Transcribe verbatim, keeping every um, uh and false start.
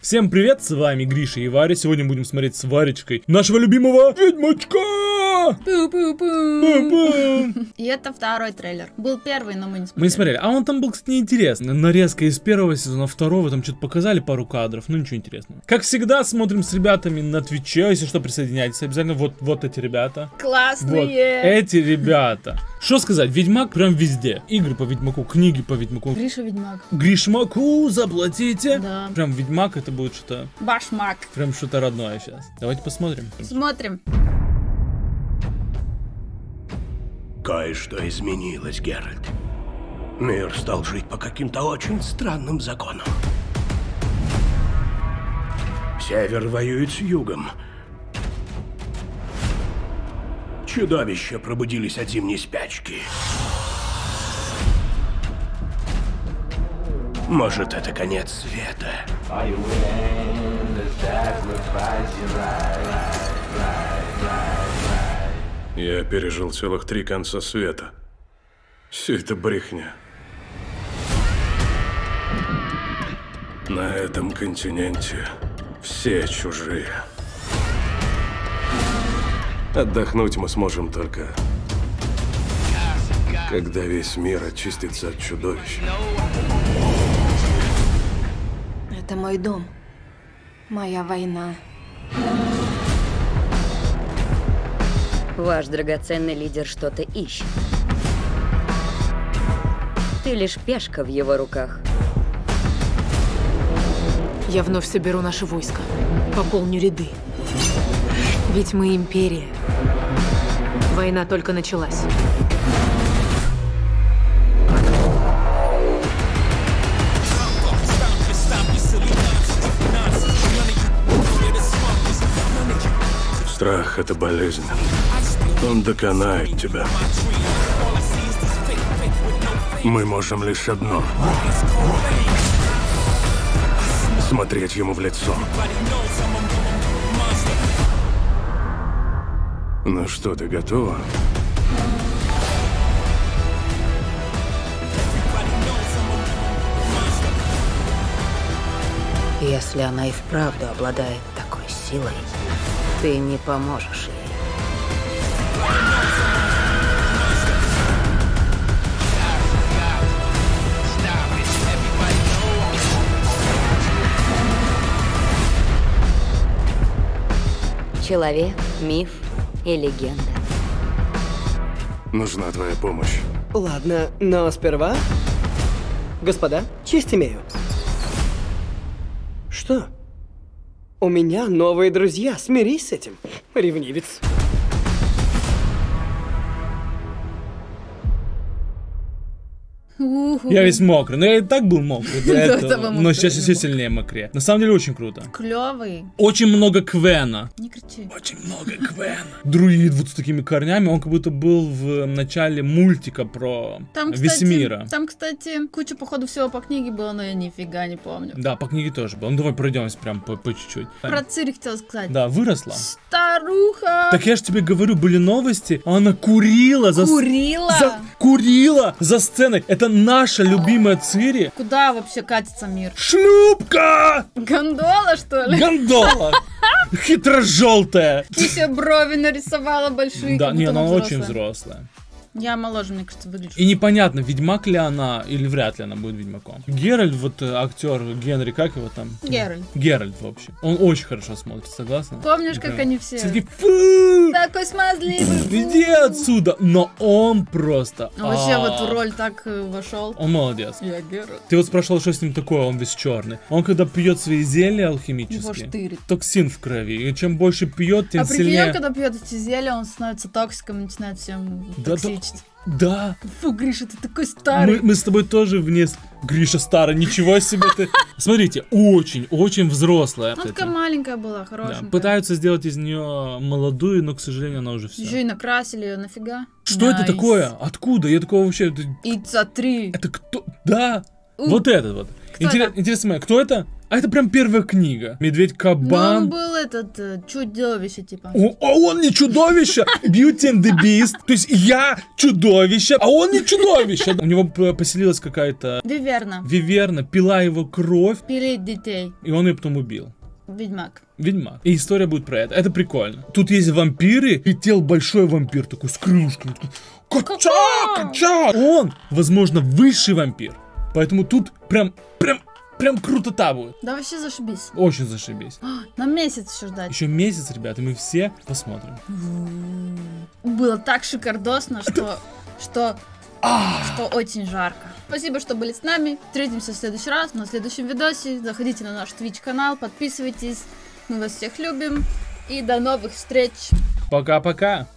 Всем привет, с вами Гриша и Варя. Сегодня будем смотреть с Варечкой нашего любимого Ведьмачка! Пу-пу-пу. И это второй трейлер. Был первый, но мы не смотрели. Мы не смотрели. А он там был, кстати, неинтересный. Нарезка из первого сезона, второго, там что-то показали, пару кадров, ну ничего интересного. Как всегда, смотрим с ребятами на Твиче. Если что, присоединяйтесь обязательно. Вот, вот эти ребята. Классные! Вот эти ребята. Что сказать, Ведьмак прям везде. Игры по Ведьмаку, книги по Ведьмаку. Гриша Ведьмак. Гришмаку заплатите. Да. Прям Ведьмак это будет что-то... Башмак. Прям что-то родное сейчас. Давайте посмотрим. Смотрим. Кое-что изменилось, Геральт. Мир стал жить по каким-то очень странным законам. Север воюет с югом. Чудовища пробудились от зимней спячки. Может, это конец света. Я пережил целых три конца света. Все это брехня. На этом континенте все чужие. Отдохнуть мы сможем только, когда весь мир очистится от чудовищ. Это мой дом. Моя война. Ваш драгоценный лидер что-то ищет. Ты лишь пешка в его руках. Я вновь соберу наше войско. Пополню ряды. Ведь мы империя. Война только началась. Страх — это болезнь. Он доконает тебя. Мы можем лишь одно — смотреть ему в лицо. Ну что, ты готова? Если она и вправду обладает такой силой, ты не поможешь ей. Человек, миф и легенда. Нужна твоя помощь. Ладно, но сперва... Господа, честь имею. Что? У меня новые друзья, смирись с этим, ревнивец. Я весь мокрый. Но я и так был мокрый до этого. Но сейчас еще сильнее мокрее. На самом деле очень круто. Клевый. Очень много Квена. Не кричи. Очень много Квена. Друид вот с такими корнями. Он как будто был в начале мультика про Там, кстати, Весемира. Там, кстати, куча, походу, всего по книге было, но я нифига не помню. Да, по книге тоже было. Ну давай пройдемся прям по, по чуть-чуть. Про Цири хотела сказать. Да, выросла. Старуха! Так я ж тебе говорю, были новости, а она курила за... Курила? За... Курила за сценой. Это наша любимая Цири. Куда вообще катится мир? Шлюпка! Гондола, что ли? Гондола! Хитро-желтая. Ты себе брови нарисовала большие. Да, как не, будто она она очень взрослая. взрослая. Я моложе, мне кажется, выгляжу. И непонятно, ведьмак ли она, или вряд ли она будет ведьмаком. Геральт, вот э, актер Генри, как его там? Геральт. Геральт, в общем. Он очень хорошо смотрит, согласна? Помнишь, как Прям. они все? Все такие, фу! Такой смазливый. Иди отсюда! Но он просто... А вообще а, вот в роль так э, вошел. Он молодец. Я Геральт. Ты вот спрашивал, что с ним такое, он весь черный. Он когда пьет свои зелья Его алхимические, штырит. токсин в крови. И чем больше пьет, тем А прикинь, сильнее... когда пьет эти зелья, он становится токсиком, начинает всем Да, да. токсичить. Да. Фу, Гриша, ты такой старый. Мы, мы с тобой тоже вниз. Гриша старый, ничего себе ты. Смотрите, очень-очень взрослая. Ну, такая маленькая была, хорошенькая. Да, пытаются сделать из нее молодую, но, к сожалению, она уже все. Еще и накрасили ее, нафига? Что это такое? Откуда? Я такого вообще... Это, Итца три. это кто? Да, У. вот этот вот. Кто Интерес- это? Интересно, моя, кто это? А это прям первая книга. Ну, Медведь-кабан. он был этот, э, чудовище, типа. О, а он не чудовище! Beauty and the Beast. То есть я чудовище, а он не чудовище. У него п- поселилась какая-то Виверна. виверна, пила его кровь, Пилить детей. и он ее потом убил. Ведьмак. Ведьмак. И история будет про это. Это прикольно. Тут есть вампиры, и тел большой вампир такой с крылышками. Такой, Кача! Кача! Он, возможно, высший вампир. Поэтому тут прям, прям, прям крутота будет. Да вообще зашибись. Очень зашибись. А, на месяц еще ждать. Еще месяц, ребята, и мы все посмотрим. Было так шикардосно, что... Что... Что очень жарко. Спасибо, что были с нами. Встретимся в следующий раз, на следующем видосе. Заходите на наш Twitch канал, подписывайтесь. Мы вас всех любим. И до новых встреч. Пока-пока.